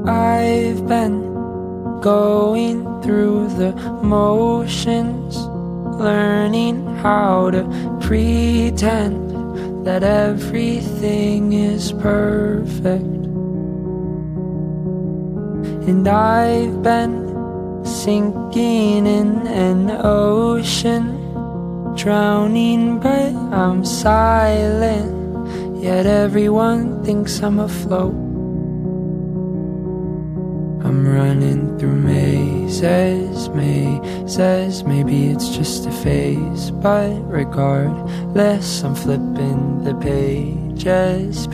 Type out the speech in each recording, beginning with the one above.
I've been going through the motions, learning how to pretend that everything is perfect. And I've been sinking in an ocean, drowning but I'm silent, yet everyone thinks I'm afloat. I'm running through mazes, maybe it's just a phase, but regardless, I'm flipping the pages.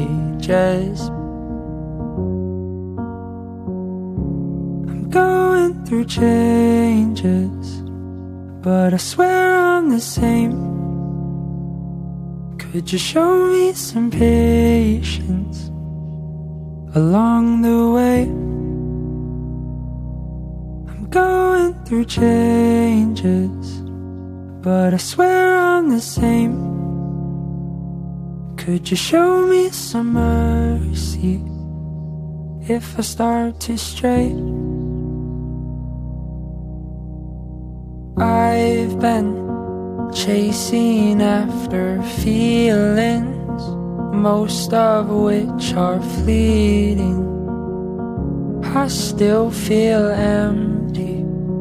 I'm going through changes, but I swear I'm the same. Could you show me some patience along the way? Going through changes, but I swear I'm the same. Could you show me some mercy if I start to stray? I've been chasing after feelings, most of which are fleeting. I still feel empty,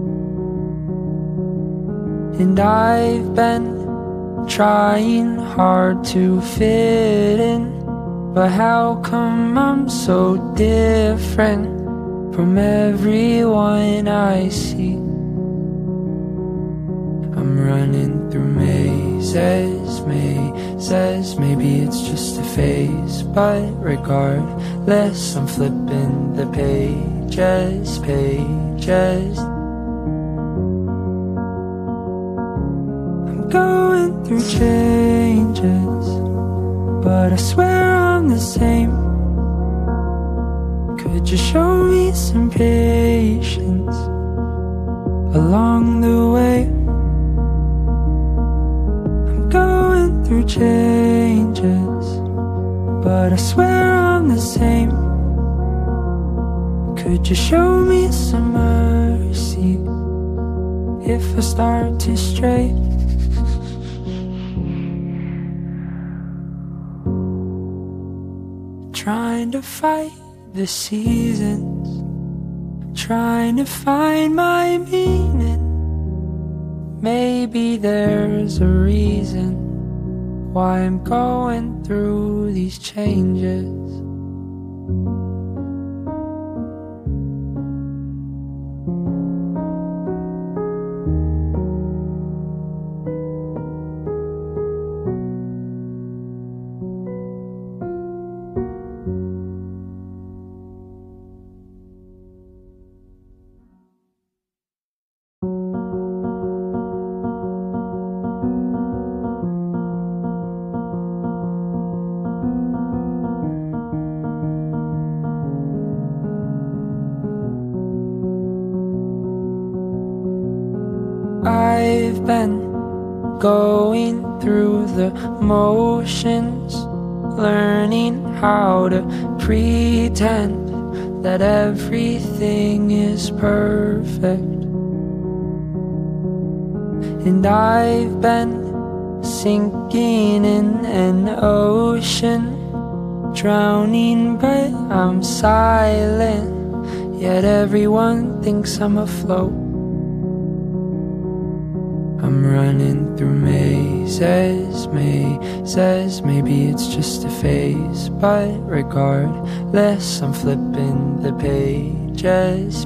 and I've been trying hard to fit in, but how come I'm so different from everyone I see? I'm running through mazes, maybe it's just a phase, but regardless, I'm flipping the pages. I'm going through changes, but I swear I'm the same. Could you show me some patience along the way? Going through changes, but I swear I'm the same. Could you show me some mercy if I start to stray? Trying to fight the seasons, trying to find my meaning. Maybe there's a reason why I'm going through these changes. I've been going through the motions, learning how to pretend that everything is perfect. And I've been sinking in an ocean, drowning but I'm silent, yet everyone thinks I'm afloat. I'm running through mazes, maybe it's just a phase, but regardless, I'm flipping the pages.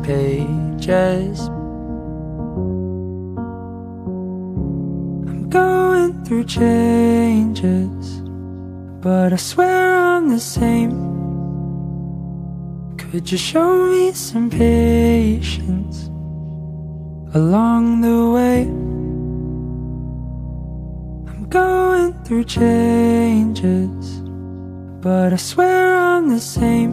I'm going through changes, but I swear I'm the same. Could you show me some patience along the way? Going through changes, but I swear I'm the same.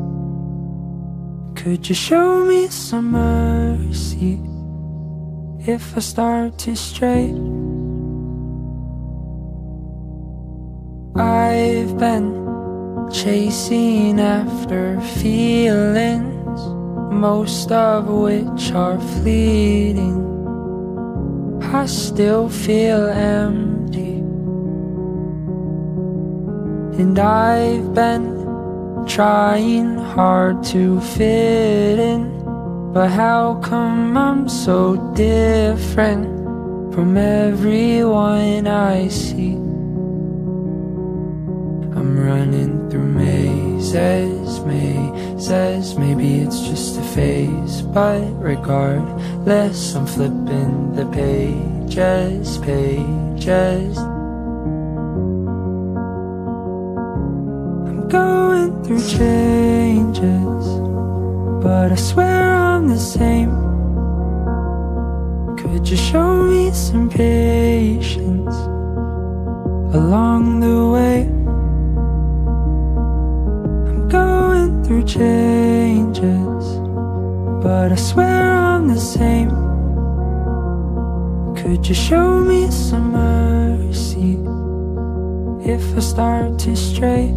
Could you show me some mercy if I start to stray? I've been chasing after feelings, most of which are fleeting. I still feel empty, and I've been trying hard to fit in. But how come I'm so different from everyone I see? I'm running through mazes, maybe it's just a phase. But regardless, I'm flipping the pages. I'm going through changes, but I swear I'm the same. Could you show me some patience along the way? I'm going through changes, but I swear I'm the same. Could you show me some mercy if I start to stray?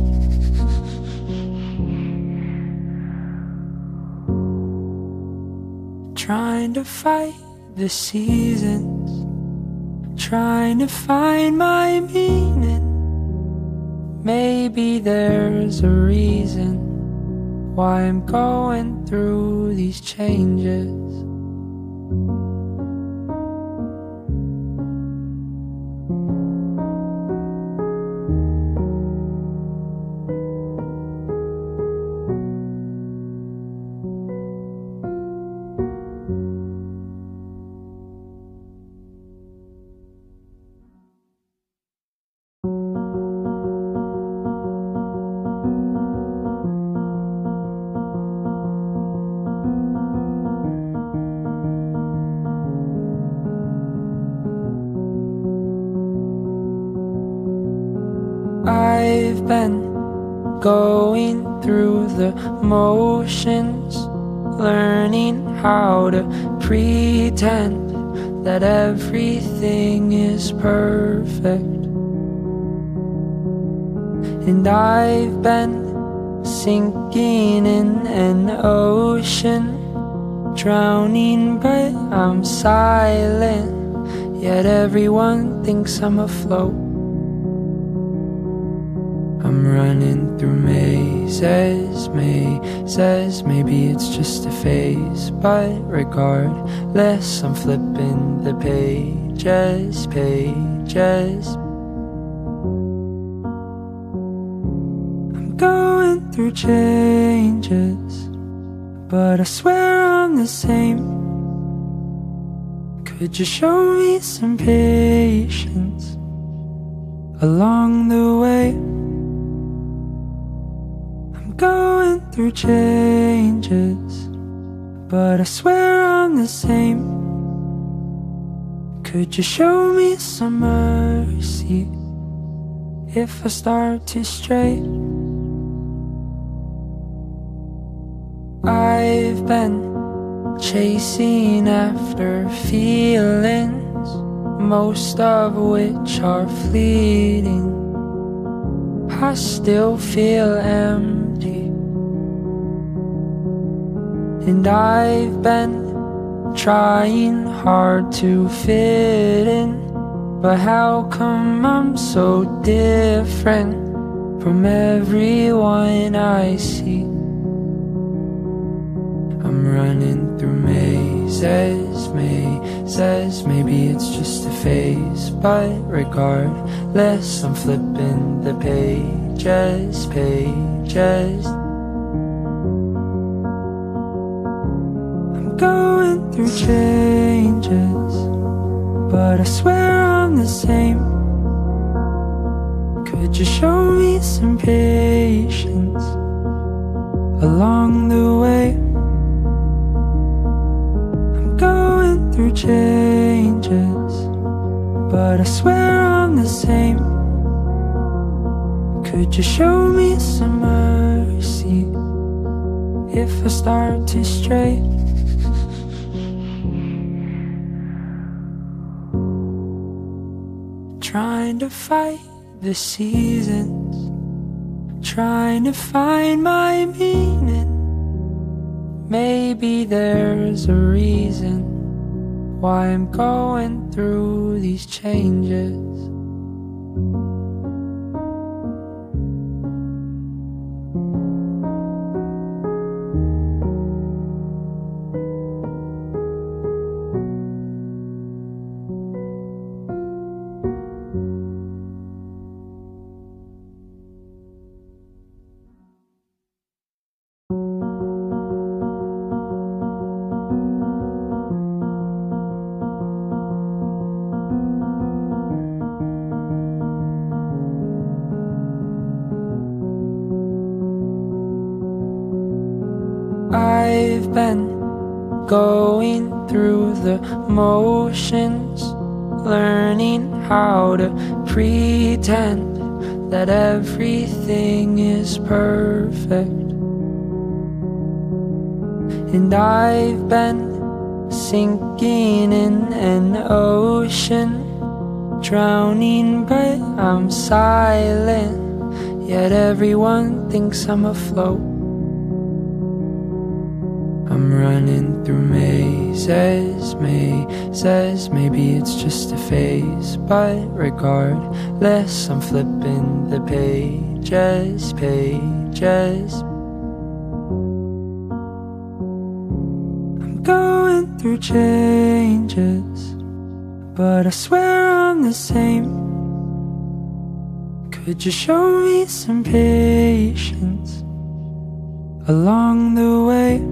Trying to fight the seasons, trying to find my meaning. Maybe there's a reason why I'm going through these changes. I've been going through the motions, learning how to pretend that everything is perfect. And I've been sinking in an ocean, drowning but I'm silent, yet everyone thinks I'm afloat. I'm running through mazes, maybe it's just a phase. But regardless, I'm flipping the pages. I'm going through changes, but I swear I'm the same. Could you show me some patience along the way? Going through changes, but I swear I'm the same. Could you show me some mercy if I start to stray? I've been chasing after feelings, most of which are fleeting. I still feel empty, and I've been trying hard to fit in. But how come I'm so different from everyone I see? I'm running through mazes, maybe it's just a phase. But regardless, I'm flipping the pages. I'm going through changes, but I swear I'm the same. Could you show me some patience along the way? Going through changes, but I swear I'm the same. Could you show me some mercy if I start to stray? Trying to fight the seasons, trying to find my meaning. Maybe there's a reason why I'm going through these changes. I've been going through the motions, learning how to pretend that everything is perfect. And I've been sinking in an ocean, drowning but I'm silent, yet everyone thinks I'm afloat. I'm running through mazes, maybe it's just a phase, but regardless, I'm flipping the pages. I'm going through changes, but I swear I'm the same. Could you show me some patience along the way?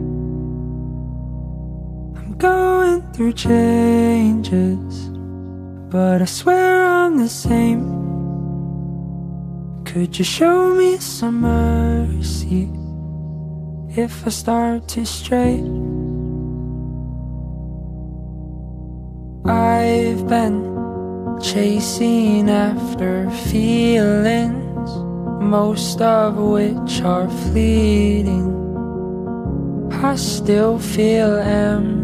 Going through changes, but I swear I'm the same. Could you show me some mercy if I start to stray? I've been chasing after feelings, most of which are fleeting. I still feel empty,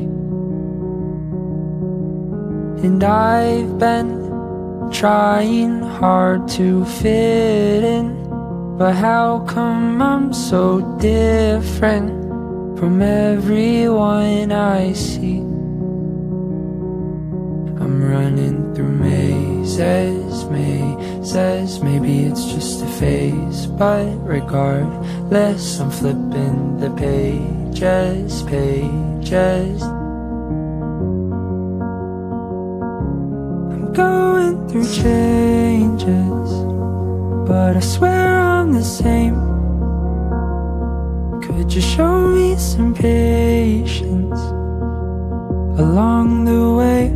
and I've been trying hard to fit in, but how come I'm so different from everyone I see? I'm running through mazes, maybe it's just a phase, but regardless, I'm flipping the pages. I'm going through changes, but I swear I'm the same. Could you show me some patience along the way?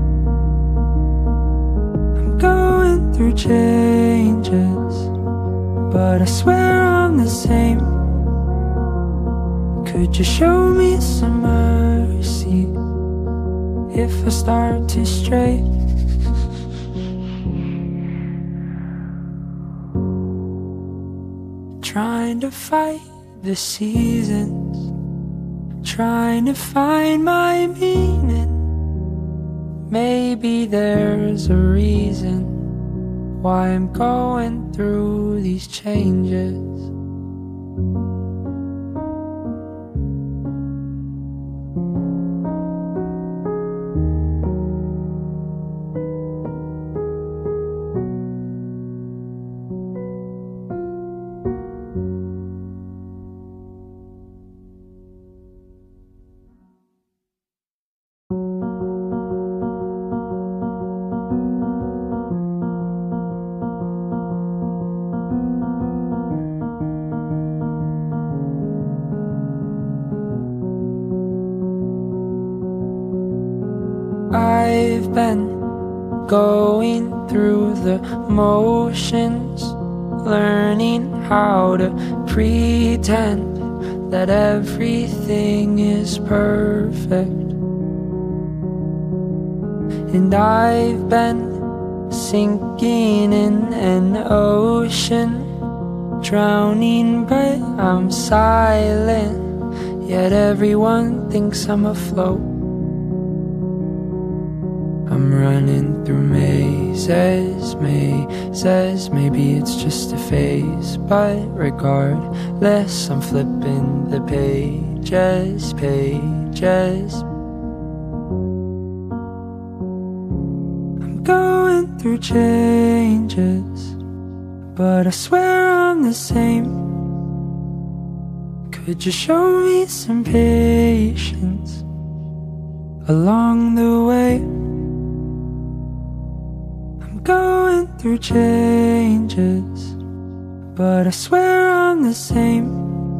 Going through changes, but I swear I'm the same. Could you show me some mercy if I start to stray? Trying to fight the seasons, trying to find my meaning. Maybe there's a reason why I'm going through these changes. I've been going through the motions, learning how to pretend that everything is perfect. And I've been sinking in an ocean, drowning but I'm silent, yet everyone thinks I'm afloat. I'm running through mazes, mazes. Maybe it's just a phase, but regardless, I'm flipping the pages, pages. I'm going through changes, but I swear I'm the same. Could you show me some patience along the way? I'm going through changes, but I swear I'm the same.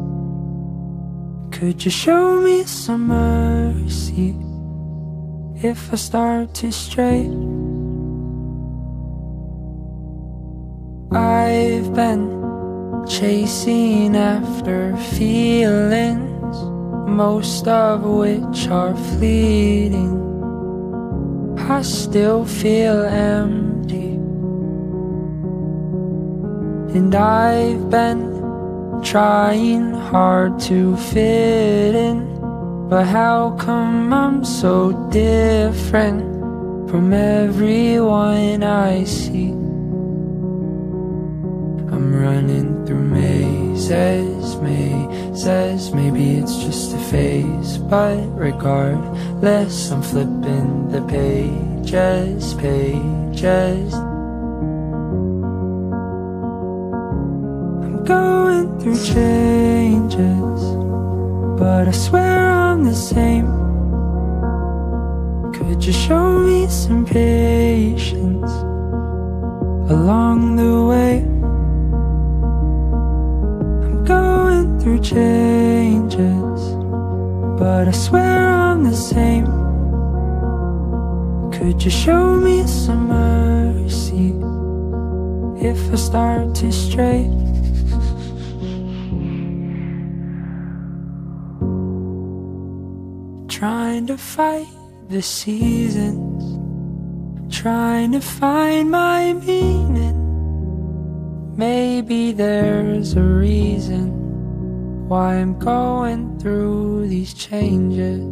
Could you show me some mercy if I start to stray? I've been chasing after feelings, most of which are fleeting. I still feel empty, and I've been trying hard to fit in. But how come I'm so different from everyone I see? I'm running through mazes, mazes. Maybe it's just a phase, but regardless, I'm flipping the pages, pages. I'm going through changes, but I swear I'm the same. Could you show me some patience along the way? Going through changes, but I swear I'm the same. Could you show me some mercy if I start to stray? Trying to fight the seasons, trying to find my meaning. Maybe there's a reason why I'm going through these changes.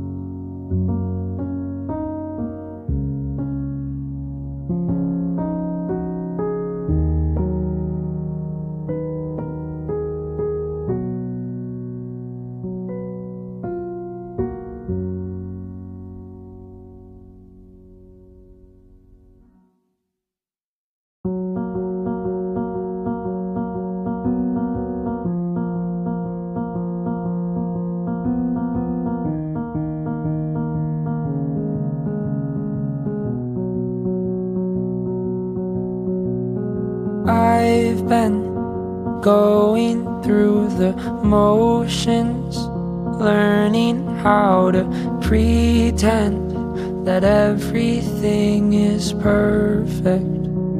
I've been going through the motions, learning how to pretend that everything is perfect.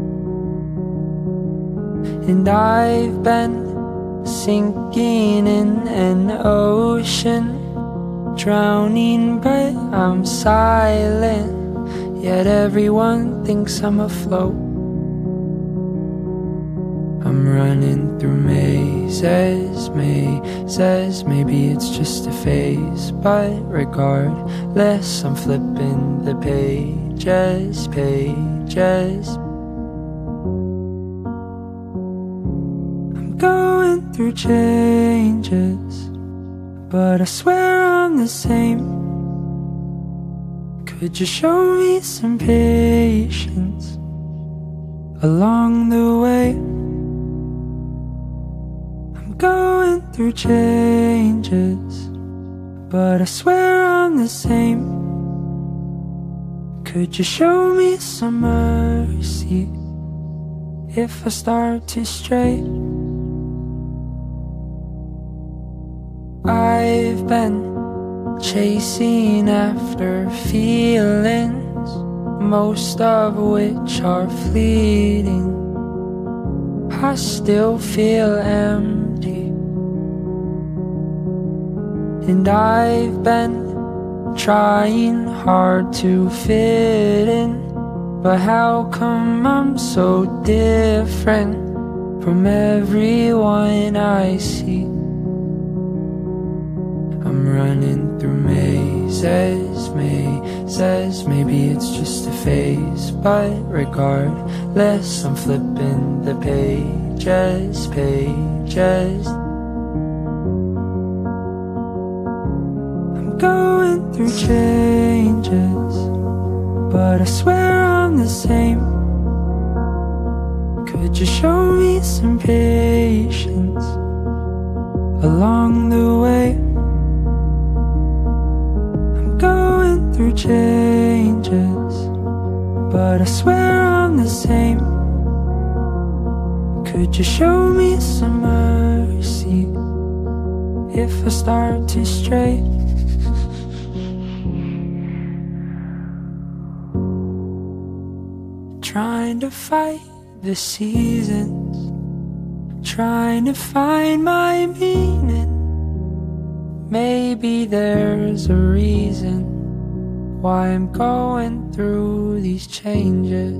And I've been sinking in an ocean, drowning but I'm silent, yet everyone thinks I'm afloat. I'm running through mazes, mazes. Maybe it's just a phase, but regardless, I'm flipping the pages, pages. I'm going through changes, but I swear I'm the same. Could you show me some patience along the way? Going through changes, but I swear I'm the same. Could you show me some mercy if I start to stray? I've been chasing after feelings, most of which are fleeting. I still feel empty, and I've been trying hard to fit in. But how come I'm so different from everyone I see? I'm running through mazes, says maybe it's just a phase. But regardless, I'm flipping the pages. I'm going through changes, but I swear I'm the same. Could you show me some patience along the way? I'm going through changes, but I swear I'm the same. Could you show me some mercy if I start to stray? Trying to fight the seasons, trying to find my meaning. Maybe there's a reason why I'm going through these changes.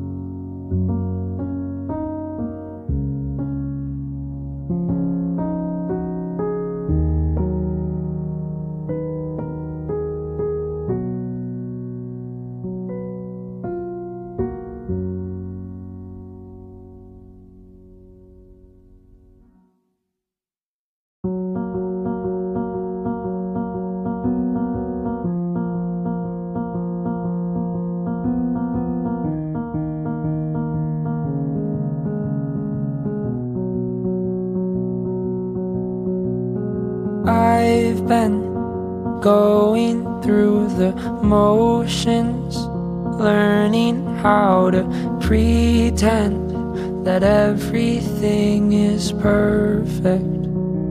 I've been going through the motions, learning how to pretend that everything is perfect.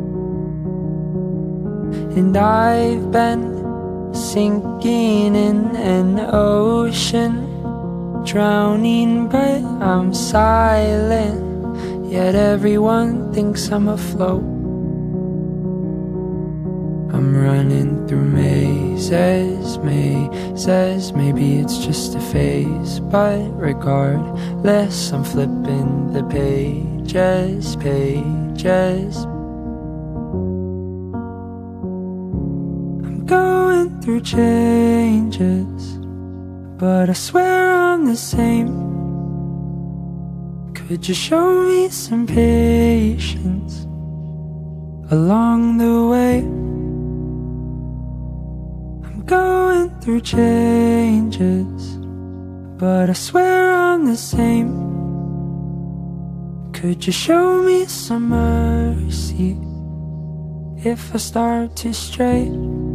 And I've been sinking in an ocean, drowning but I'm silent, yet everyone thinks I'm afloat. I'm running through mazes, maybe it's just a phase. But regardless, I'm flipping the pages. I'm going through changes, but I swear I'm the same. Could you show me some patience along the way? Going through changes, but I swear I'm the same. Could you show me some mercy if I start to stray?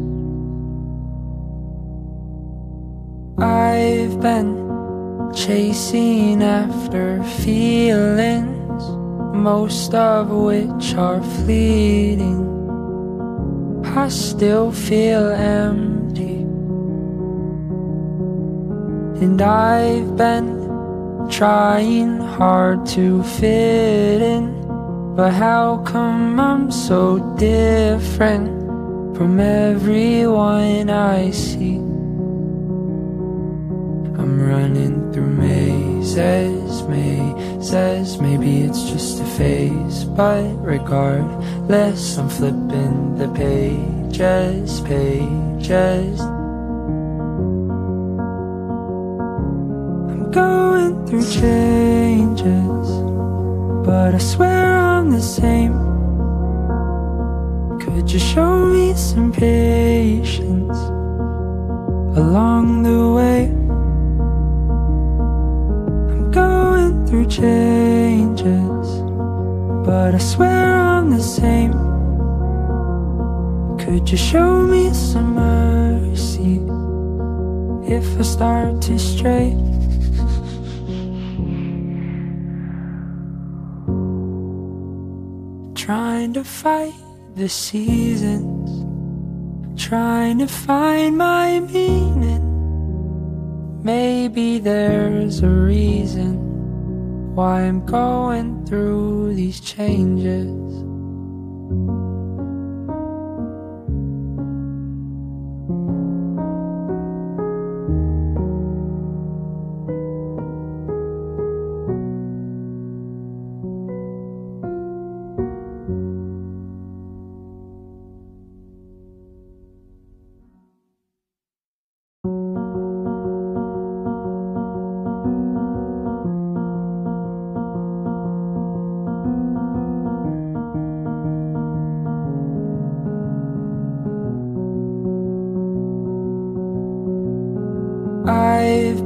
I've been chasing after feelings, most of which are fleeting. I still feel empty, and I've been trying hard to fit in. But how come I'm so different from everyone I see? I'm running through mazes, maybe it's just a phase. But regardless, I'm flipping the pages. I'm going through changes, but I swear I'm the same. Could you show me some patience along the way? Going through changes, but I swear I'm the same. Could you show me some mercy if I start to stray? Trying to fight the seasons, trying to find my meaning. Maybe there's a reason why I'm going through these changes.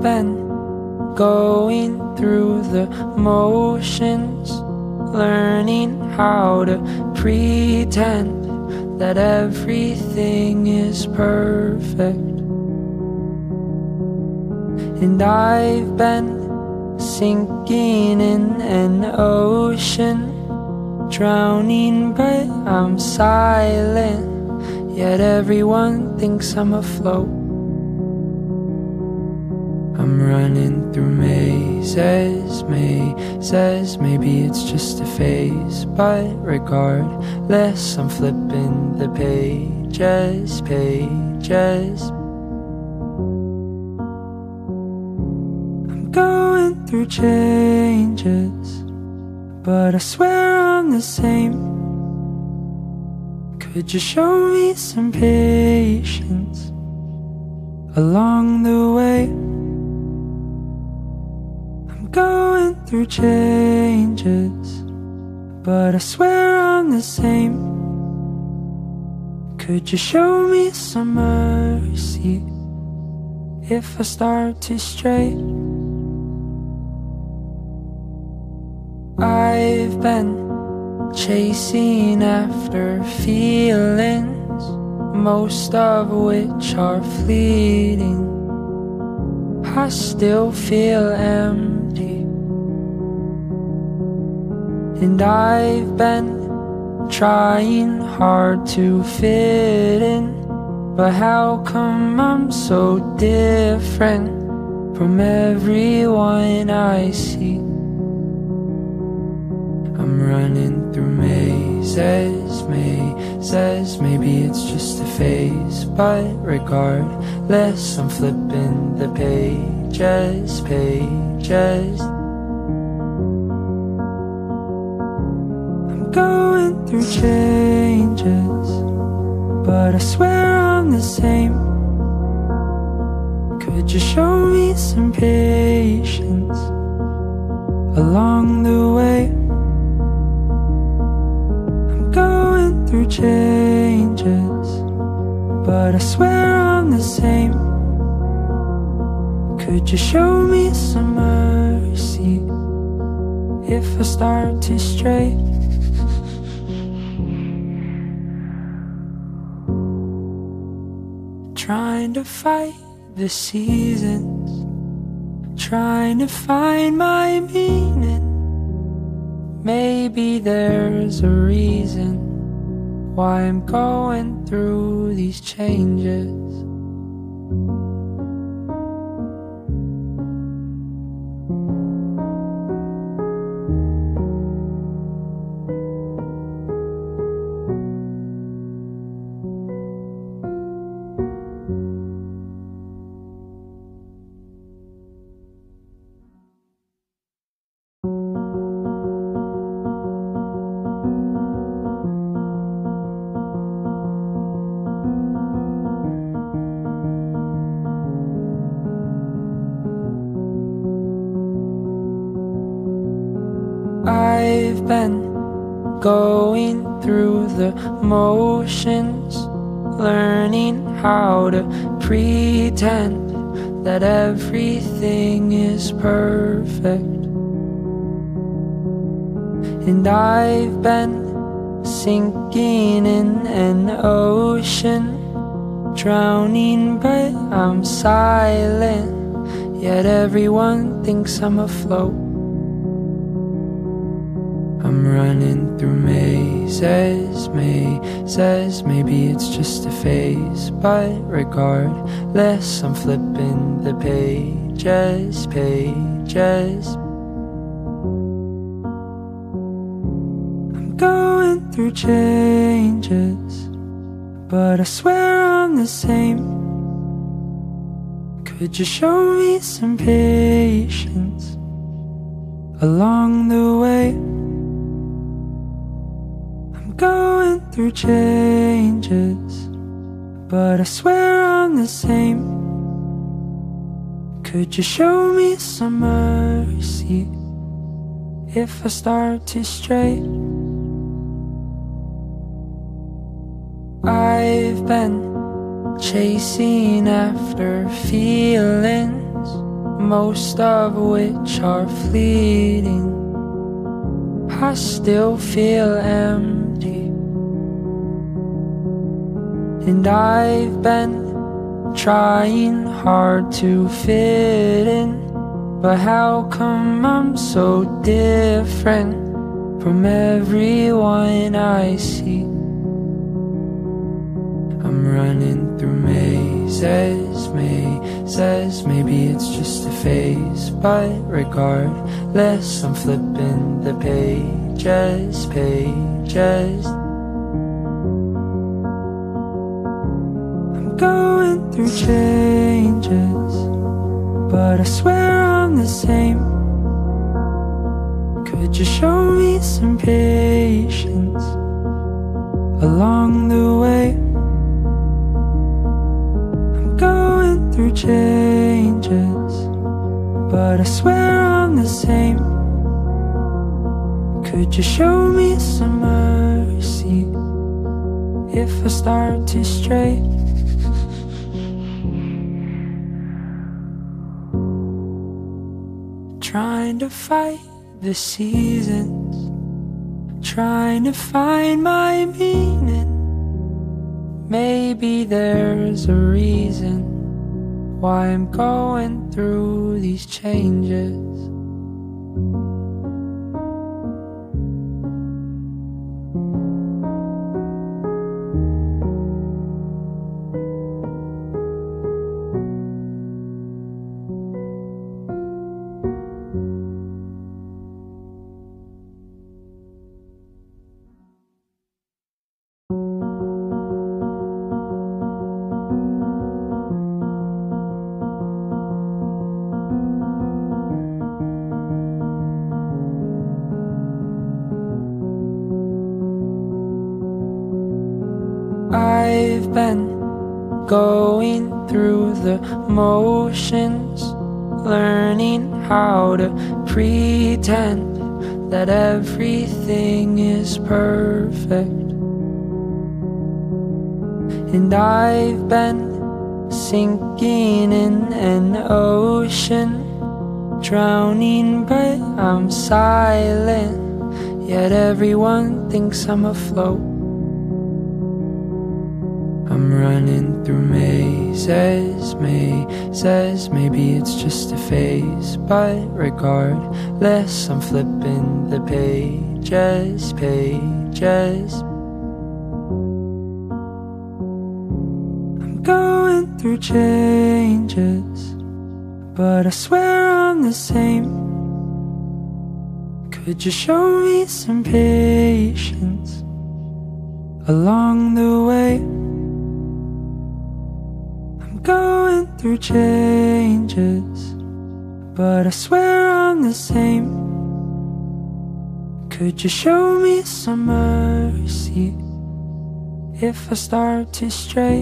been going through the motions, learning how to pretend that everything is perfect. And I've been sinking in an ocean, drowning but I'm silent, yet everyone thinks I'm afloat. I'm running through mazes, maybe it's just a phase, but regardless, I'm flipping the pages. I'm going through changes, but I swear I'm the same. Could you show me some patience along the way? Going through changes, but I swear I'm the same. Could you show me some mercy if I start to stray? I've been chasing after feelings, most of which are fleeting. I still feel empty, and I've been trying hard to fit in, but how come I'm so different from everyone I see? I'm running through mazes, maybe it's just a phase, but regardless, I'm flipping the pages. I'm going through changes, but I swear I'm the same. Could you show me some patience along the way? Going through changes, but I swear I'm the same. Could you show me some mercy if I start to stray? Trying to fight the seasons, trying to find my meaning. Maybe there's a reason why I'm going through these changes. I've been going through the motions, learning how to pretend that everything is perfect. And I've been sinking in an ocean, drowning but I'm silent, yet everyone thinks I'm afloat. I'm running through mazes, maybe it's just a phase, but regardless, I'm flipping the pages. I'm going through changes, but I swear I'm the same. Could you show me some patience along the way? Going through changes, but I swear I'm the same. Could you show me some mercy if I start to stray? I've been chasing after feelings, most of which are fleeting. I still feel empty, and I've been trying hard to fit in. But how come I'm so different from everyone I see? I'm running through mazes, maybe it's just a phase. But regardless, I'm flipping the pages. I'm going through changes, but I swear I'm the same. Could you show me some patience along the way? I'm going through changes, but I swear I'm the same. Could you show me some mercy if I start to stray? Trying to fight the seasons, trying to find my meaning. Maybe there's a reason why I'm going through these changes. I've been going through the motions, learning how to pretend that everything is perfect. And I've been sinking in an ocean, drowning but I'm silent, yet everyone thinks I'm afloat. I'm running through mazes, maybe it's just a phase. But regardless, I'm flipping the pages. I'm going through changes, but I swear I'm the same. Could you show me some patience along the way? Going through changes, but I swear I'm the same. Could you show me some mercy if I start to stray?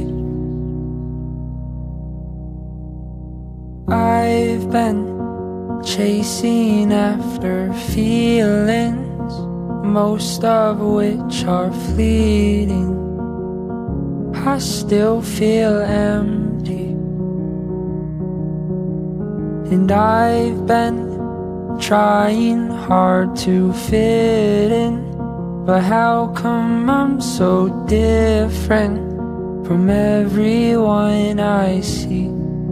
I've been chasing after feelings, most of which are fleeting. I still feel empty, and I've been trying hard to fit in. But how come I'm so different from everyone I see?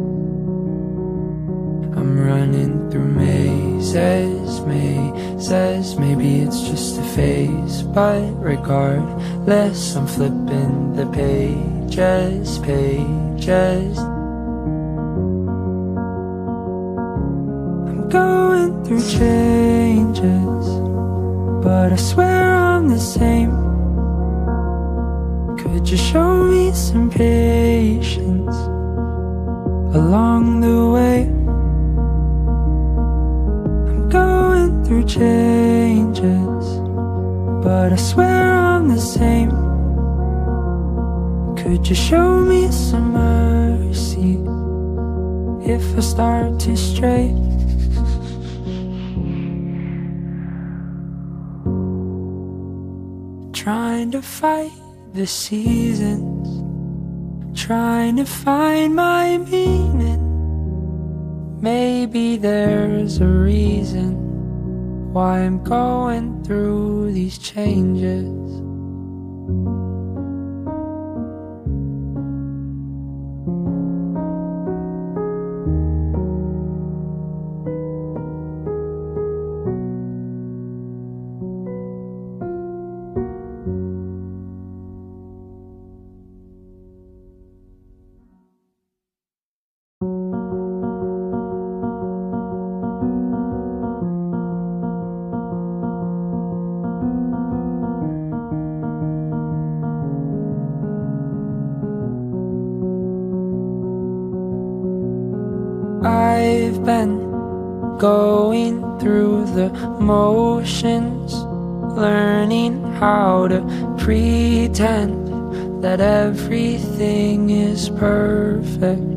I'm running through mazes, maybe it's just a phase. But regardless, I'm flipping the pages. I'm going through changes, but I swear I'm the same. Could you show me some patience along the way? Going through changes, but I swear I'm the same. Could you show me some mercy if I start to stray? Trying to fight the seasons, trying to find my meaning. Maybe there's a reason why I'm going through these changes. I've been going through the motions, learning how to pretend that everything is perfect.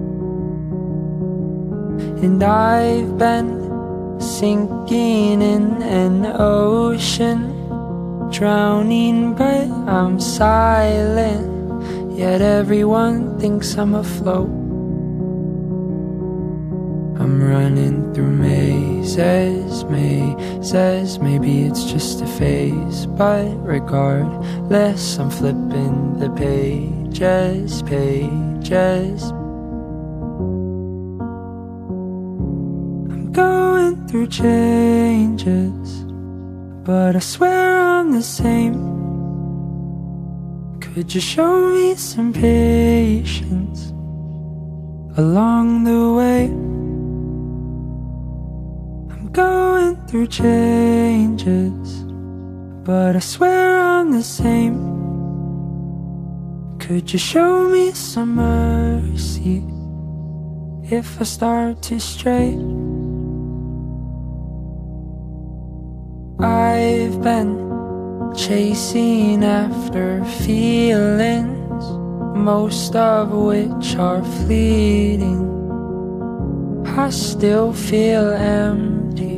And I've been sinking in an ocean, drowning but I'm silent, yet everyone thinks I'm afloat. I'm running through mazes, maybe it's just a phase, but regardless, I'm flipping the pages. I'm going through changes, but I swear I'm the same. Could you show me some patience along the way? Going through changes, but I swear I'm the same. Could you show me some mercy if I start to stray? I've been chasing after feelings, most of which are fleeting. I still feel empty,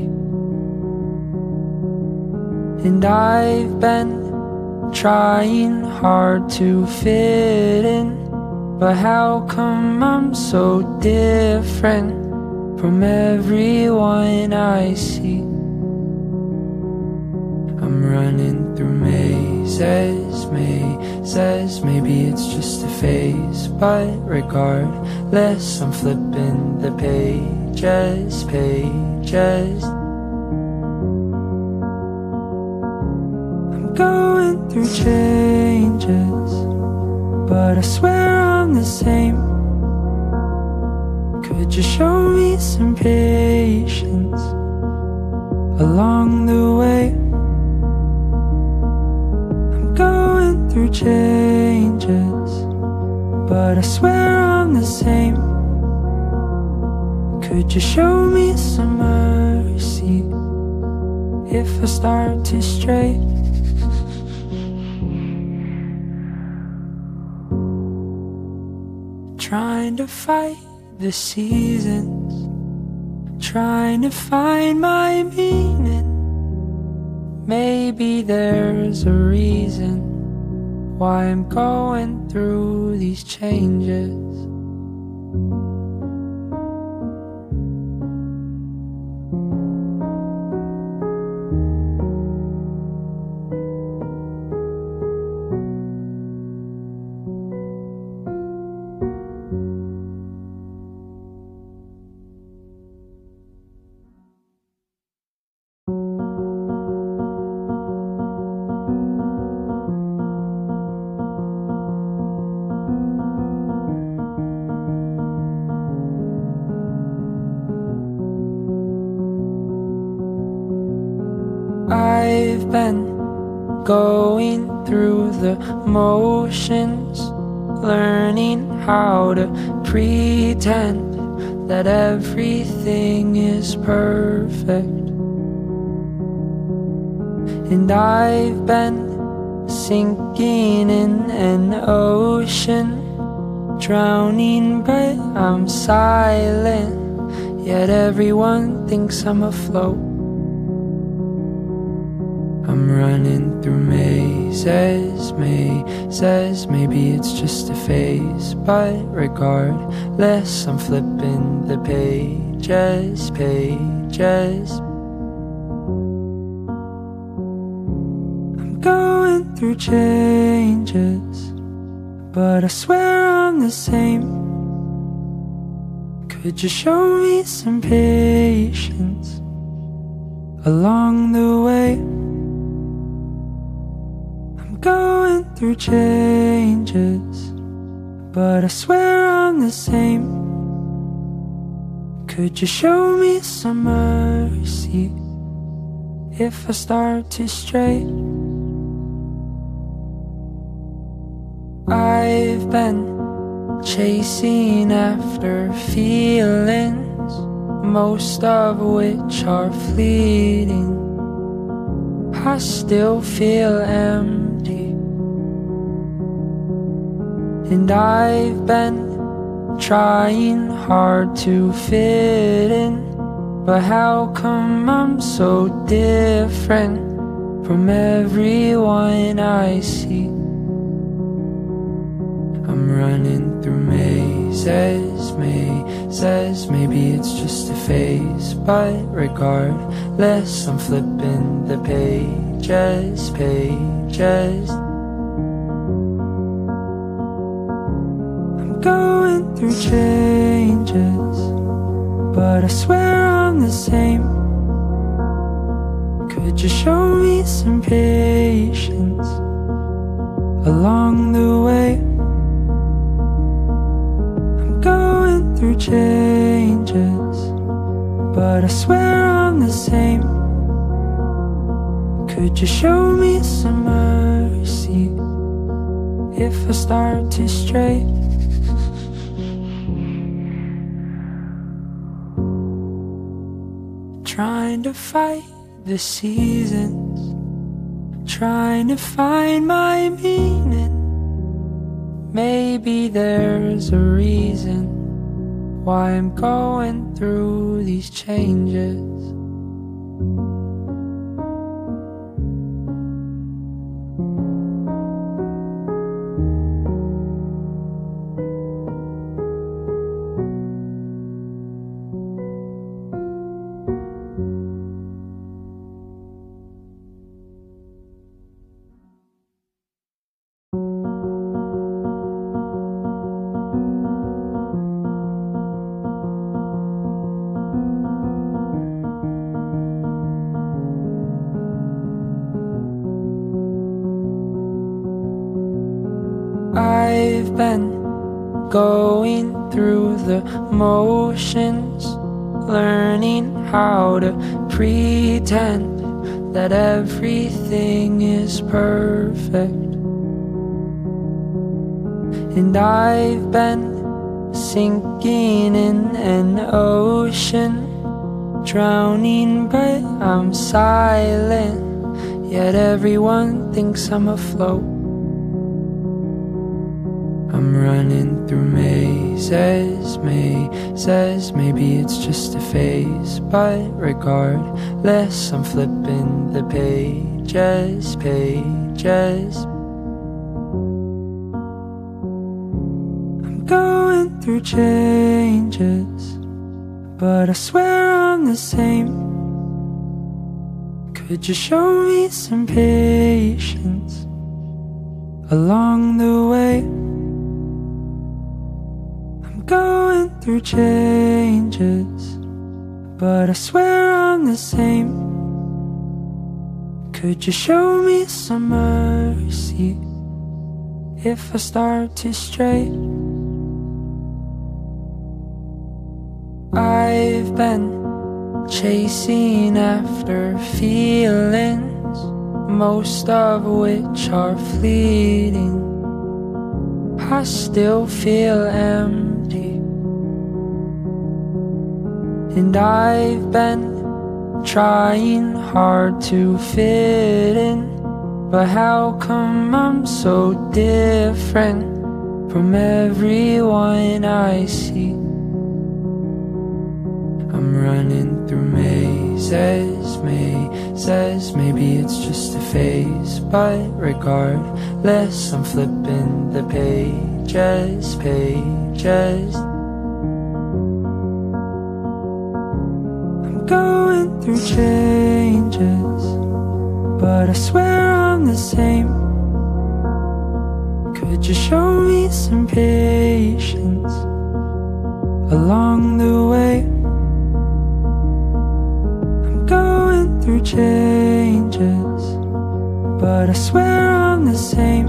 and I've been trying hard to fit in, but how come I'm so different from everyone I see? I'm running through mazes, maybe it's just a phase, but regardless, I'm flipping the pages. I'm going through changes, but I swear I'm the same. Could you show me some patience along the way? Going through changes, but I swear I'm the same. Could you show me some mercy if I start to stray? Trying to fight the seasons, trying to find my meaning. Maybe there's a reason why I'm going through these changes. I've been going through the motions, learning how to pretend that everything is perfect. And I've been sinking in an ocean, drowning but I'm silent, yet everyone thinks I'm afloat. I'm running through mazes, maybe it's just a phase, but regardless, I'm flipping the pages. pages, pages. I'm going through changes, but I swear I'm the same. Could you show me some patience along the way? I'm going through changes, but I swear I'm the same. Could you show me some mercy if I start to stray? I've been chasing after feelings, most of which are fleeting. I still feel empty, and I've been trying hard to fit in. But how come I'm so different from everyone I see? I'm running through mazes, mazes. Maybe it's just a phase, but regardless, I'm flipping the pages, pages. I'm going through changes, but I swear I'm the same. Could you show me some patience along the way? Through changes, but I swear I'm the same. Could you show me some mercy if I start to stray? Trying to fight the seasons, trying to find my meaning. Maybe there's a reason why I'm going through these changes. I've been going through the motions, learning how to pretend that everything is perfect. And I've been sinking in an ocean, drowning but I'm silent, yet everyone thinks I'm afloat. I'm running through mazes, mazes. Maybe it's just a phase, but regardless, I'm flipping the pages, pages. I'm going through changes, but I swear I'm the same. Could you show me some patience along the way? Going through changes, but I swear I'm the same. Could you show me some mercy if I start to stray? I've been chasing after feelings, most of which are fleeting. I still feel empty, and I've been trying hard to fit in. But how come I'm so different from everyone I see? I'm running through mazes, mazes. Maybe it's just a phase, but regardless, I'm flipping the pages, pages. I'm going through changes, but I swear I'm the same. Could you show me some patience along the way? I'm going through changes, but I swear I'm the same.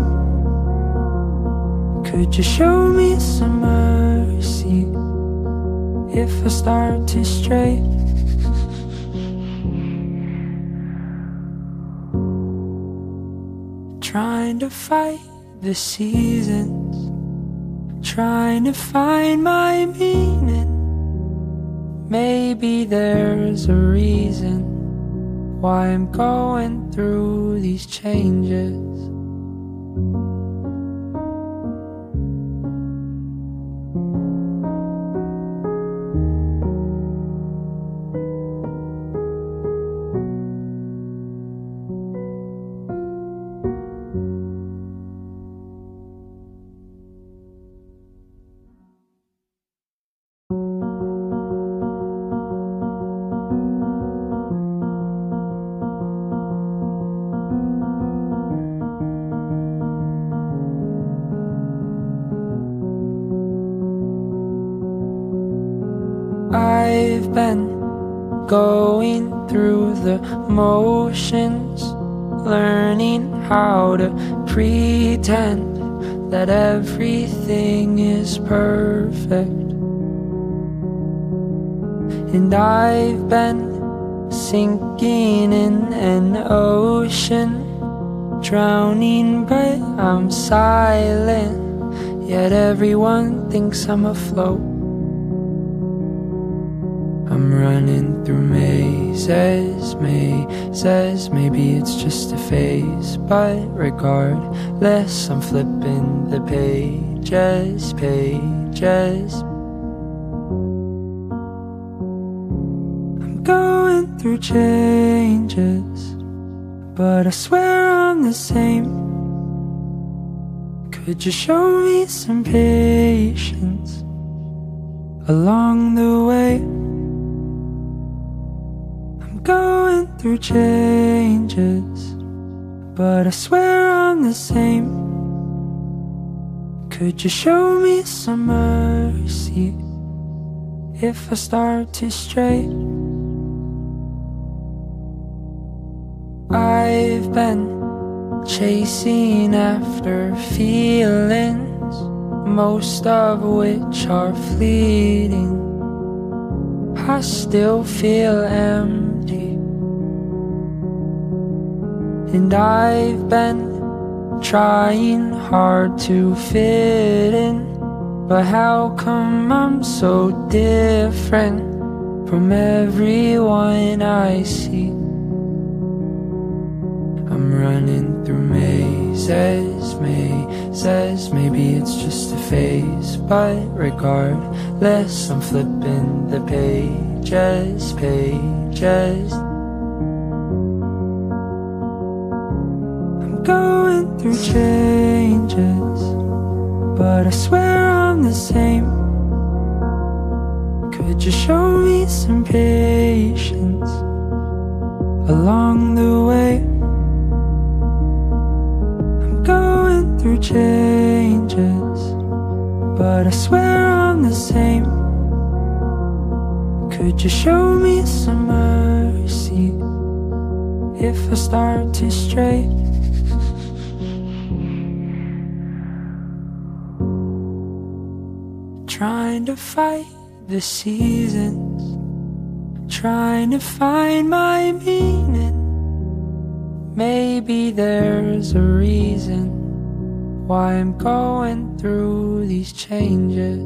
Could you show me some mercy if I start to stray? Trying to fight the seasons, trying to find my meaning. Maybe there's a reason why I'm going through these changes. I've been going through the motions, learning how to pretend that everything is perfect. And I've been sinking in an ocean, drowning but I'm silent, yet everyone thinks I'm afloat. I'm running through mazes, mazes. Maybe it's just a phase, but regardless, I'm flipping the pages, pages. I'm going through changes, but I swear I'm the same. Could you show me some patience along the way? Going through changes, but I swear I'm the same. Could you show me some mercy if I start to stray? I've been chasing after feelings, most of which are fleeting. I still feel empty, and I've been trying hard to fit in. But how come I'm so different from everyone I see? I'm running through mazes, mazes. Maybe it's just a phase, but regardless, I'm flipping the pages, pages. I'm going through changes, but I swear I'm the same. Could you show me some patience along the way? Going through changes, but I swear I'm the same. Could you show me some mercy if I start to stray? Trying to fight the seasons, trying to find my meaning. Maybe there's a reason why I'm going through these changes.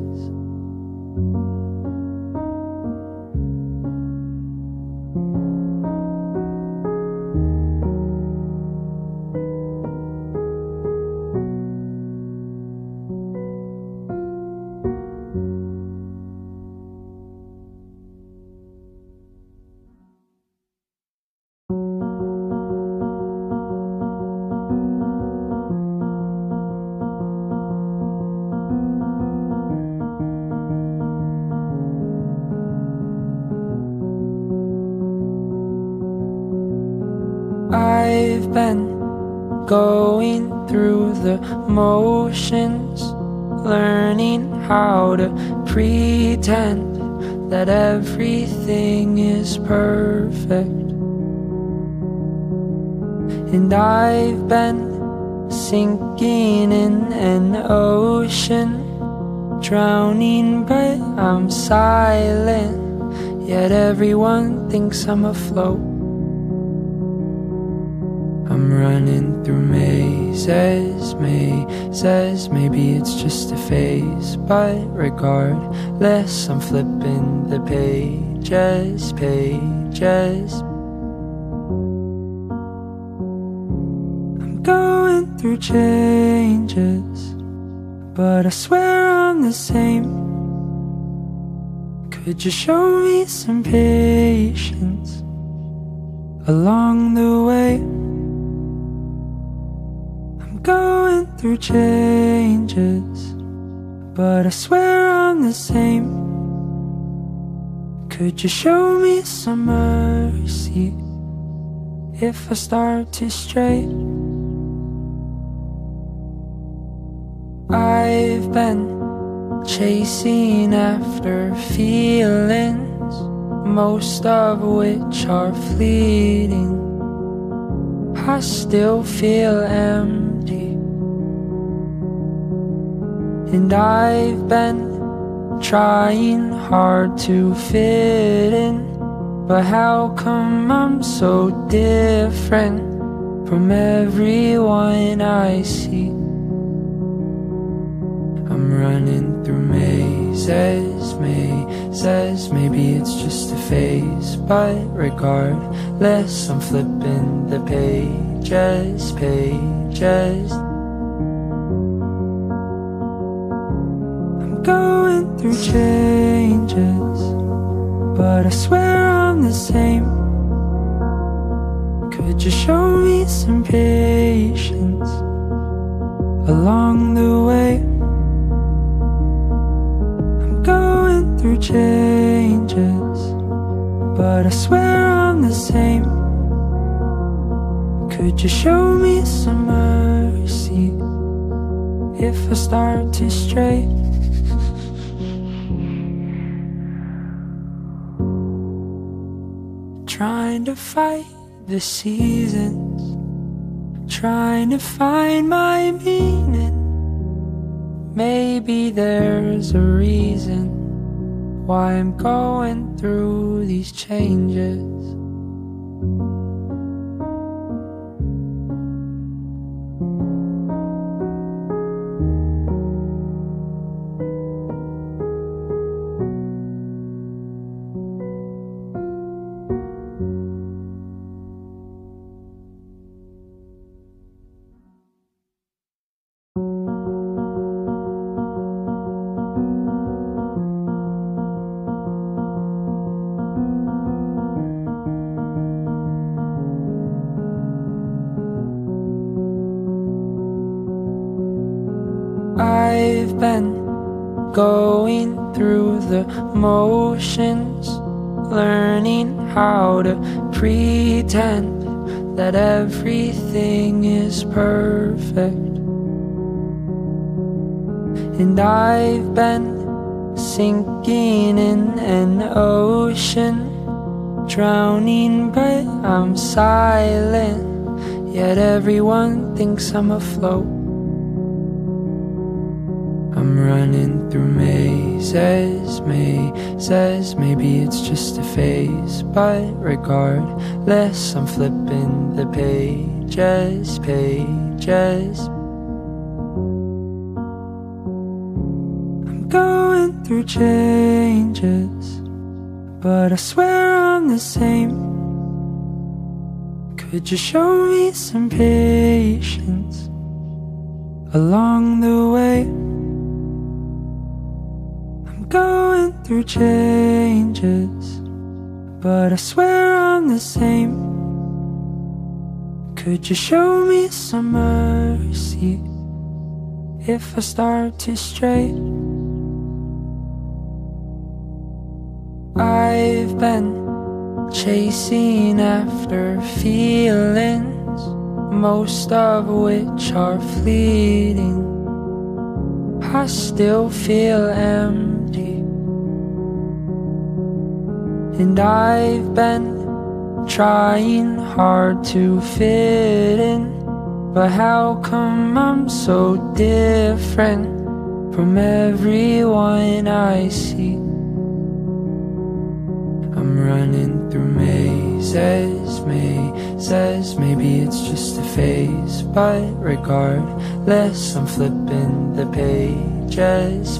been going through the motions, learning how to pretend that everything is perfect. And I've been sinking in an ocean, drowning but I'm silent, yet everyone thinks I'm afloat. I'm running through mazes, maybe it's just a phase, but regardless, I'm flipping the pages. I'm going through changes, but I swear I'm the same. Could you show me some patience along the way? I'm going through changes, but I swear I'm the same. Could you show me some mercy if I start to stray? I've been chasing after feelings, most of which are fleeting. I still feel empty, and I've been trying hard to fit in, but how come I'm so different from everyone I see? I'm running through mazes, maybe it's just a phase, but regardless, I'm flipping the pages. I'm going through changes, but I swear I'm the same. Could you show me some patience along the way? Going through changes, but I swear I'm the same. Could you show me some mercy if I start to stray? Trying to fight the seasons, trying to find my meaning. Maybe there's a reason why I'm going through these changes. I've been going through the motions, learning how to pretend that everything is perfect. And I've been sinking in an ocean, drowning but I'm silent, yet everyone thinks I'm afloat. I'm running through mazes, maybe it's just a phase, but regardless, I'm flipping the pages. I'm going through changes, but I swear I'm the same. Could you show me some patience along the way? Going through changes, but I swear I'm the same. Could you show me some mercy if I start to stray? I've been chasing after feelings, most of which are fleeting. I still feel empty, and I've been trying hard to fit in. But how come I'm so different from everyone I see? I'm running through mazes, maybe it's just a phase. But regardless, I'm flipping the pages.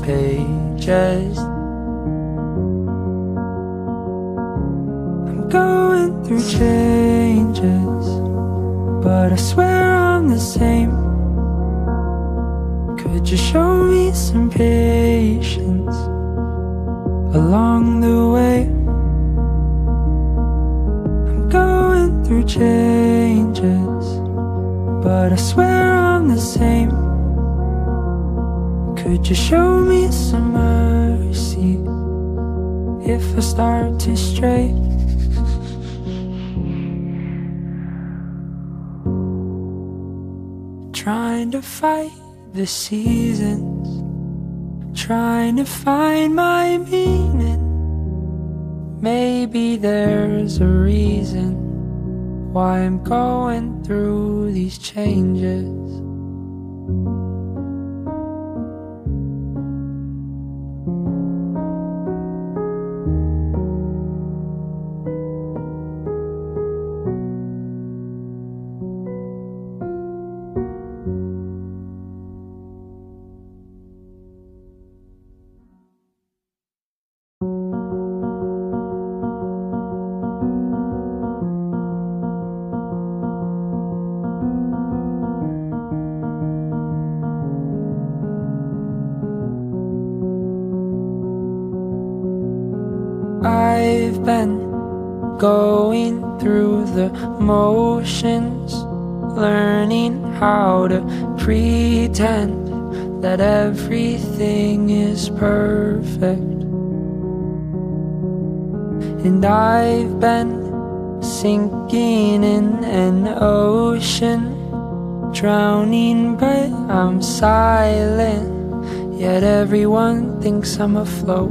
I'm going through changes, but I swear I'm the same. Could you show me some patience along the way? Going through changes, but I swear I'm the same. Could you show me some mercy if I start to stray? Trying to fight the seasons, trying to find my meaning. Maybe there's a reason why I'm going through these changes. I've been going through the motions, learning how to pretend that everything is perfect. And I've been sinking in an ocean, drowning but I'm silent, yet everyone thinks I'm afloat.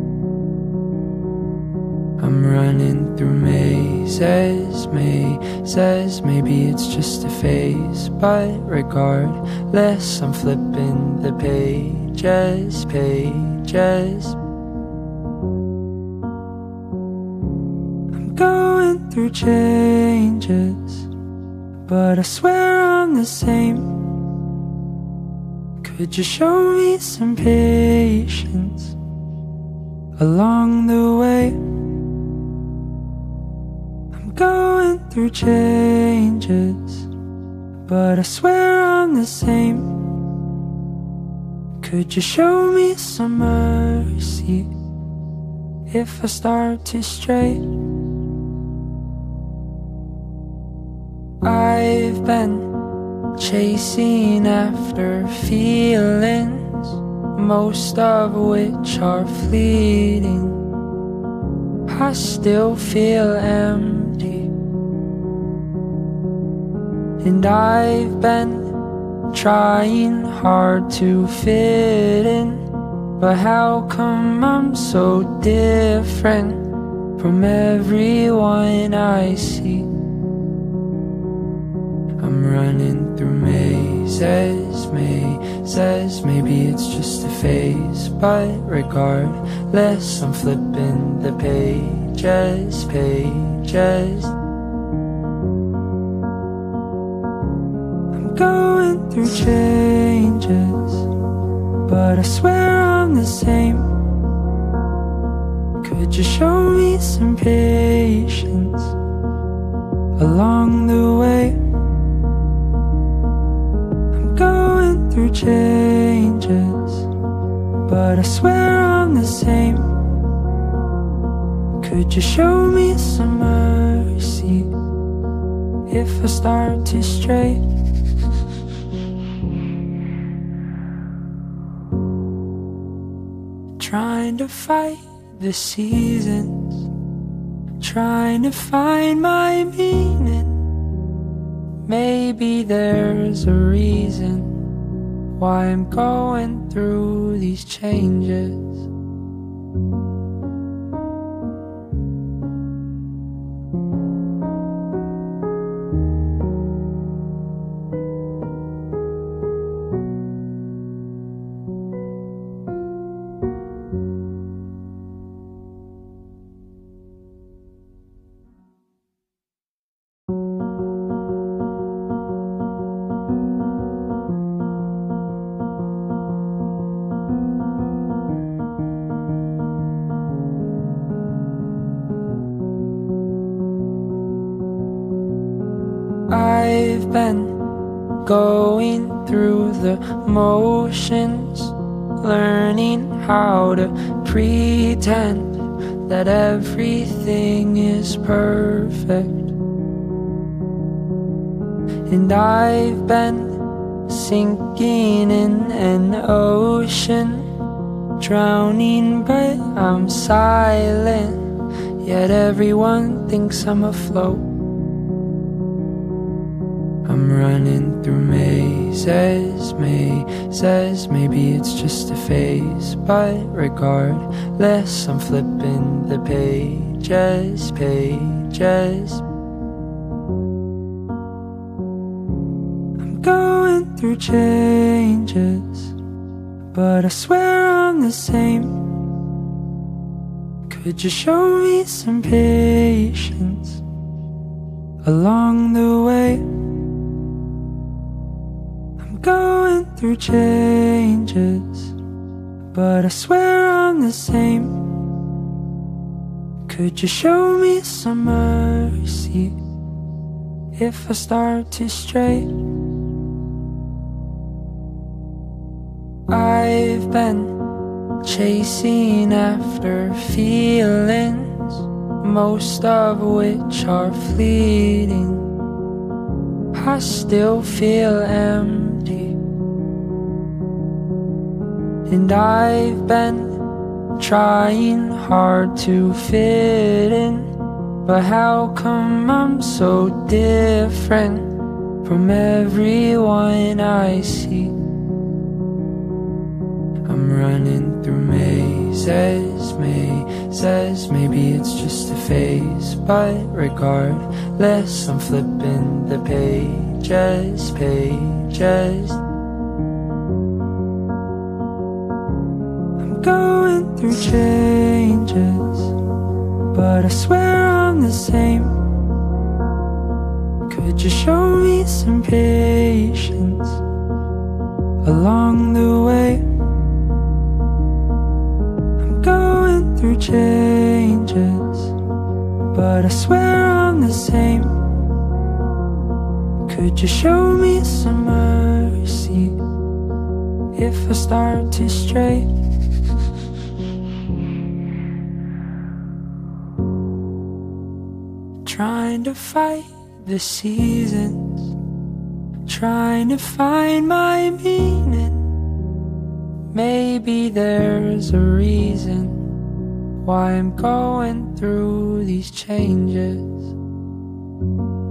I'm running through mazes, maybe it's just a phase. But regardless, I'm flipping the pages. I'm going through changes, but I swear I'm the same. Could you show me some patience along the way? Going through changes, but I swear I'm the same. Could you show me some mercy if I start to stray? I've been chasing after feelings, most of which are fleeting. I still feel empty, and I've been trying hard to fit in. But how come I'm so different from everyone I see? I'm running through mazes, maybe it's just a phase. But regardless, I'm flipping the pages. I'm going through changes, but I swear I'm the same. Could you show me some patience along the way? Going through changes, but I swear I'm the same. Could you show me some mercy if I start to stray? Trying to fight the seasons, trying to find my meaning. Maybe there's a reason why I'm going through these changes. I've been going through the motions, learning how to pretend that everything is perfect. And I've been sinking in an ocean, drowning but I'm silent, yet everyone thinks I'm afloat. I'm running through mazes, mazes. Maybe it's just a phase, but regardless, I'm flipping the pages, pages. I'm going through changes, but I swear I'm the same. Could you show me some patience along the way? Going through changes, but I swear I'm the same. Could you show me some mercy if I start to stray? I've been chasing after feelings, most of which are fleeting. I still feel empty, and I've been trying hard to fit in, but how come I'm so different from everyone I see? I'm running through mazes, mazes. Maybe it's just a phase, but regardless, I'm flipping the pages, pages. I'm going through changes, but I swear I'm the same. Could you show me some patience along the way? Going through changes, but I swear I'm the same. Could you show me some mercy if I start to stray? Trying to fight the seasons, trying to find my meaning. Maybe there's a reason why I'm going through these changes.